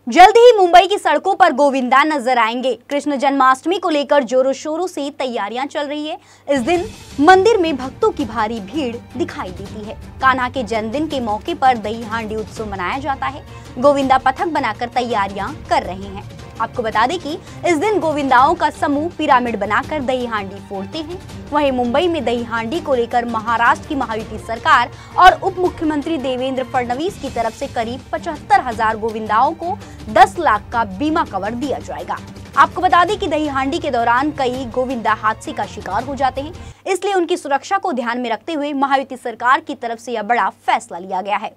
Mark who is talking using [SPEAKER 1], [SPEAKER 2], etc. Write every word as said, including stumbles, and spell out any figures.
[SPEAKER 1] जल्द ही मुंबई की सड़कों पर गोविंदा नजर आएंगे। कृष्ण जन्माष्टमी को लेकर जोरों शोरों से तैयारियां चल रही है। इस दिन मंदिर में भक्तों की भारी भीड़ दिखाई देती है। कान्हा के जन्मदिन के मौके पर दही हांडी उत्सव मनाया जाता है। गोविंदा पथक बनाकर तैयारियां कर रहे हैं। आपको बता दें कि इस दिन गोविंदाओं का समूह पिरामिड बनाकर दही हांडी फोड़ते हैं। वहीं मुंबई में दही हांडी को लेकर महाराष्ट्र की महायुति सरकार और उप मुख्यमंत्री देवेंद्र फडणवीस की तरफ से करीब पचहत्तर हजार गोविंदाओं को दस लाख का बीमा कवर दिया जाएगा। आपको बता दें कि दही हांडी के दौरान कई गोविंदा हादसे का शिकार हो जाते हैं, इसलिए उनकी सुरक्षा को ध्यान में रखते हुए महायुति सरकार की तरफ से यह बड़ा फैसला लिया गया है।